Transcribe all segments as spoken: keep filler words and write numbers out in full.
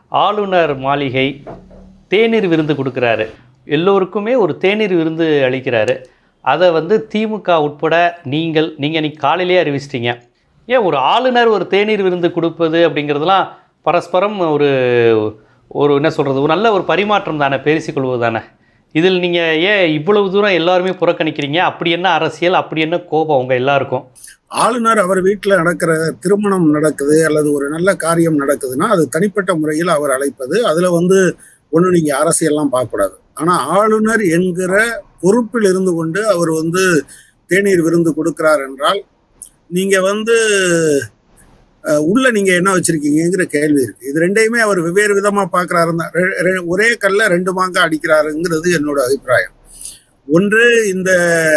ஆளுநர் மாளிகை தேநீர் விருந்து கொடுக்குறாரு, எல்லோருக்குமே ஒரு தேநீர் விருந்து அளிக்கிறாரு. அதை வந்து திமுக உட்பட நீங்கள் நீங்கள் இன்னைக்கு காலையிலேயே அறிவிச்சிட்டிங்க. ஏன் ஒரு ஆளுநர் ஒரு தேநீர் விருந்து கொடுப்பது அப்படிங்கிறதுலாம் பரஸ்பரம் ஒரு ஒரு என்ன சொல்கிறது, ஒரு நல்ல ஒரு பரிமாற்றம் தானே, பேசிக்கொள்வது தானே. இதில் நீங்கள் ஏன் இவ்வளவு தூரம் எல்லாருமே புறக்கணிக்கிறீங்க? அப்படி என்ன அரசியல், அப்படி என்ன கோபம் உங்கள் எல்லாருக்கும்? ஆளுநர் அவர் வீட்டில் நடக்கிற திருமணம் நடக்குது அல்லது ஒரு நல்ல காரியம் நடக்குதுன்னா அது தனிப்பட்ட முறையில் அவர் அழைப்பது. அதில் வந்து ஒன்றும் நீங்கள் அரசியல்லாம் பார்க்கக்கூடாது. ஆனால் ஆளுநர் என்கிற பொறுப்பில் இருந்து கொண்டு அவர் வந்து தேநீர் விருந்து கொடுக்கிறார் என்றால் நீங்கள் வந்து உள்ள நீங்கள் என்ன வச்சுருக்கீங்கிற கேள்வி இருக்குது. இது ரெண்டையுமே அவர் வெவ்வேறு விதமாக பார்க்குறாருன்னா ஒரே கல்ல ரெண்டு மாங்காய் அடிக்கிறாருங்கிறது என்னோட அபிப்பிராயம். ஒன்று, இந்த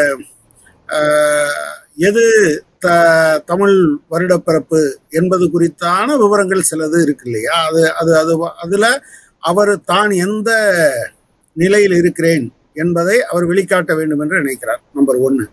எது த தமிழ் வருடப்பிறப்பு என்பது குறித்தான விவரங்கள் சிலது இருக்கு இல்லையா, அது அது அது அதில் அவர் தான் எந்த நிலையில் இருக்கிறேன் என்பதை அவர் வெளிக்காட்ட வேண்டும் என்று நினைக்கிறார். நம்பர் ஒன்று.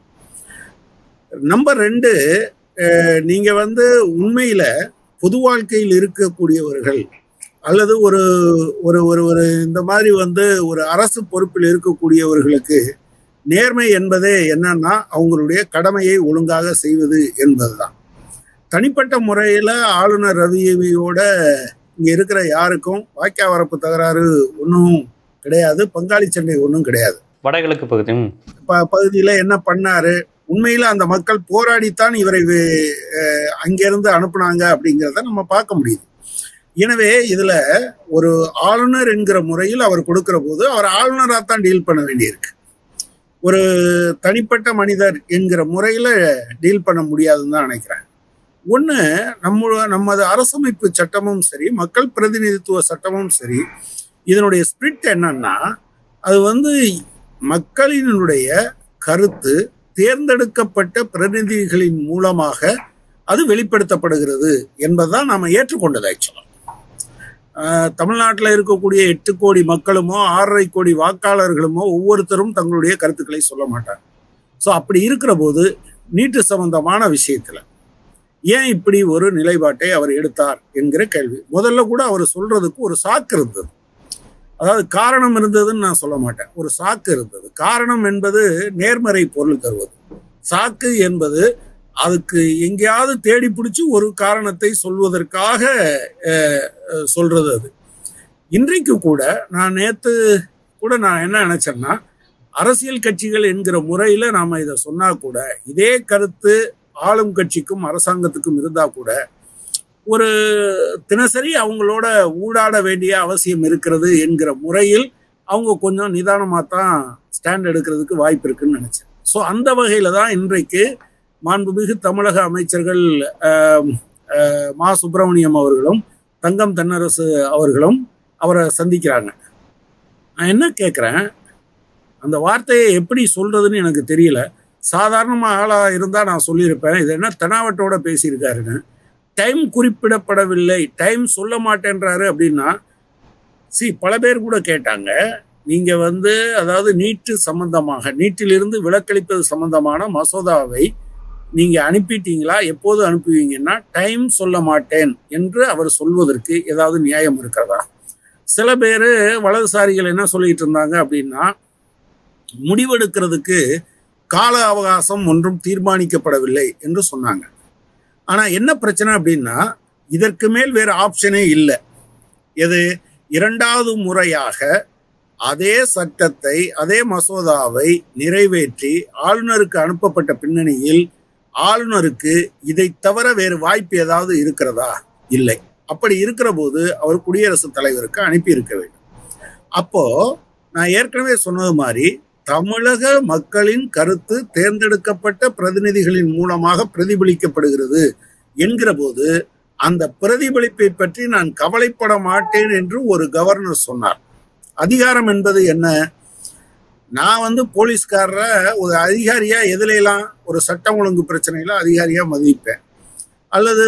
நம்பர் ரெண்டு, நீங்கள் வந்து உண்மையில் பொது வாழ்க்கையில் இருக்கக்கூடியவர்கள் அல்லது ஒரு ஒரு ஒரு இந்த மாதிரி வந்து ஒரு அரசு பொறுப்பில் இருக்கக்கூடியவர்களுக்கு நேர்மை என்பதே என்னன்னா அவங்களுடைய கடமையை ஒழுங்காக செய்வது என்பதுதான். தனிப்பட்ட முறையில் ஆளுநர் ரவியோட இங்கே இருக்கிற யாருக்கும் வாய்க்கா வரப்பு தகராறு ஒன்றும் கிடையாது, பங்காளி சண்டை ஒன்றும் கிடையாது. வடகிழக்கு பகுதி ப பகுதியில் என்ன பண்ணாரு, உண்மையில் அந்த மக்கள் போராடித்தான் இவரை அங்கிருந்து அனுப்புனாங்க அப்படிங்கிறத நம்ம பார்க்க முடியுது. எனவே இதில் ஒரு ஆளுநர் என்கிற முறையில் அவர் கொடுக்கிற போது அவர் ஆளுநராக தான் டீல் பண்ண வேண்டியிருக்கு. ஒரு தனிப்பட்ட மனிதர் என்கிற முறையில் டீல் பண்ண முடியாதுன்னு தான் நினைக்கிறேன். ஒன்று, நம்ம நமது அரசமைப்பு சட்டமும் சரி, மக்கள் பிரதிநிதித்துவ சட்டமும் சரி, இதனுடைய ஸ்பிரிட் என்னன்னா அது வந்து மக்களினுடைய கருத்து தேர்ந்தெடுக்கப்பட்ட பிரதிநிதிகளின் மூலமாக அது வெளிப்படுத்தப்படுகிறது என்பதுதான் நாம் ஏற்றுக்கொண்டது. ஆக்சுவலாக தமிழ்நாட்டில் இருக்கக்கூடிய எட்டு கோடி மக்களுமோ ஆறரை கோடி வாக்காளர்களுமோ ஒவ்வொருத்தரும் தங்களுடைய கருத்துக்களை சொல்ல மாட்டாங்க. ஸோ அப்படி இருக்கிற போது நீட்டு சம்பந்தமான விஷயத்தில் ஏன் இப்படி ஒரு நிலைப்பாட்டை அவர் எடுத்தார் என்கிற கேள்வி. முதல்ல கூட அவர் சொல்றதுக்கு ஒரு சாக்கு இருந்தது, அதாவது காரணம் இருந்ததுன்னு நான் சொல்ல மாட்டேன், ஒரு சாக்கு இருந்தது. காரணம் என்பது நேர்மறை பொருள் தருவது, சாக்கு என்பது அதுக்கு எங்கேயாவது தேடி பிடிச்சி ஒரு காரணத்தை சொல்வதற்காக சொல்றது. அது இன்றைக்கு கூட நான் நேற்று கூட நான் என்ன நினைச்சேன்னா, அரசியல் கட்சிகள் என்கிற முறையில் நாம் இதை சொன்னா கூட இதே கருத்து ஆளும் கட்சிக்கும் அரசாங்கத்துக்கும் இருந்தா கூட ஒரு தினசரி அவங்களோட ஊடாட வேண்டிய அவசியம் இருக்கிறது என்கிற முறையில் அவங்க கொஞ்சம் நிதானமாக தான் ஸ்டாண்ட் எடுக்கிறதுக்கு வாய்ப்பு இருக்குன்னு நினைச்சேன். ஸோ அந்த வகையில் தான் இன்றைக்கு மாண்புமிகு தமிழக அமைச்சர்கள் மா சுப்பிரமணியம் அவர்களும் தங்கம் தென்னரசு அவர்களும் அவரை சந்திக்கிறாங்க. நான் என்ன கேட்குறேன், அந்த வார்த்தையை எப்படி சொல்றதுன்னு எனக்கு தெரியல. சாதாரணமாக ஆளாக இருந்தால் நான் சொல்லியிருப்பேன், இது என்ன தெனாவட்டோட பேசியிருக்காருன்னு. டைம் குறிப்பிடப்படவில்லை, டைம் சொல்ல மாட்டேன்றாரு அப்படின்னா, சி பல பேர் கூட கேட்டாங்க, நீங்கள் வந்து அதாவது நீட்டு சம்பந்தமாக நீட்டிலிருந்து விலக்களிப்பது சம்பந்தமான மசோதாவை நீங்கள் அனுப்பிட்டீங்களா, எப்போது அனுப்புவீங்கன்னா டைம் சொல்ல மாட்டேன் என்று அவர் சொல்வதற்கு ஏதாவது நியாயம் இருக்கிறதா? சில பேர் வலதுசாரிகள் என்ன சொல்லிட்டு இருந்தாங்க அப்படின்னா, முடிவெடுக்கிறதுக்கு கால அவகாசம் ஒன்றும் தீர்மானிக்கப்படவில்லை என்று சொன்னாங்க. ஆனால் என்ன பிரச்சனை அப்படின்னா, இதற்கு மேல் வேறு ஆப்ஷனே இல்லை. எது, இரண்டாவது முறையாக அதே சட்டத்தை அதே மசோதாவை நிறைவேற்றி ஆளுநருக்கு அனுப்பப்பட்ட பின்னணியில் ஆளுநருக்கு இதை தவிர வேறு வாய்ப்பு ஏதாவது இருக்கிறதா? இல்லை. அப்படி இருக்கிற போது அவர் குடியரசுத் தலைவருக்கு அனுப்பி இருக்க வேண்டும். அப்போ நான் ஏற்கனவே சொன்னது மாதிரி தமிழக மக்களின் கருத்து தேர்ந்தெடுக்கப்பட்ட பிரதிநிதிகளின் மூலமாக பிரதிபலிக்கப்படுகிறது என்கிற போது அந்த பிரதிபலிப்பை பற்றி நான் கவலைப்பட மாட்டேன் என்று ஒரு கவர்னர் சொன்னார். அதிகாரம் என்பது என்ன? நான் வந்து போலீஸ்காரர ஒரு அதிகாரியா எதுலாம் ஒரு சட்டம் ஒழுங்கு பிரச்சனையில அதிகாரியா மதிப்பேன், அல்லது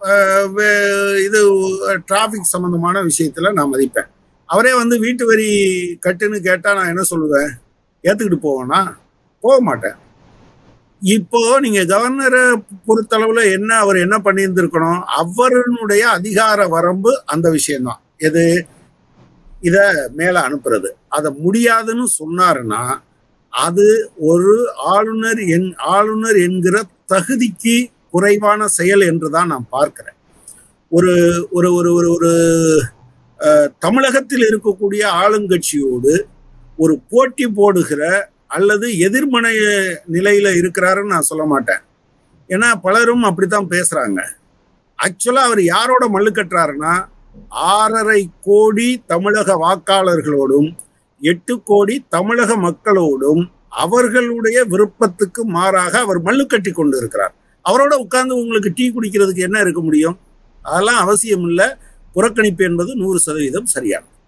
இது டிராஃபிக் சம்பந்தமான விஷயத்துல நான் மதிப்பேன். அவரே வந்து வீட்டு வரி கட்டுன்னு கேட்டா நான் என்ன சொல்லுவேன், ஏத்துக்கிட்டு போவேனா? போக மாட்டேன். இப்போ நீங்க கவர்னரை பொறுத்தளவுல என்ன அவர் என்ன பண்ணியிருந்திருக்கணும், அவருடைய அதிகார வரம்பு அந்த விஷயம்தான். எது இத மேல அனுப்புறது. அதை முடியாதுன்னு சொன்னாருன்னா அது ஒரு ஆளுநர் என் ஆளுநர் என்கிற தகுதிக்கு குறைவான செயல் என்றுதான் நான் பார்க்கிறேன். ஒரு ஒரு ஒரு ஒரு ஒரு தமிழகத்தில் இருக்கக்கூடிய ஆளுங்கட்சியோடு ஒரு போட்டி போடுகிற அல்லது எதிர்மனை நிலையில இருக்கிறாருன்னு நான் சொல்ல மாட்டேன். ஏன்னா பலரும் அப்படித்தான் பேசுறாங்க. ஆக்சுவலா அவர் யாரோட மல்லு கட்டுறாருன்னா ஆறரை கோடி தமிழக வாக்காளர்களோடும் எட்டு கோடி தமிழக மக்களோடும் அவர்களுடைய விருப்பத்துக்கு மாறாக அவர் மல்லு கட்டி கொண்டு இருக்கிறார். அவரோட உட்கார்ந்து உங்களுக்கு டீ குடிக்கிறதுக்கு என்ன இருக்க முடியும்? அதெல்லாம் அவசியம் இல்லை. புறக்கணிப்பு என்பது நூறு சதவீதம் சரியானது.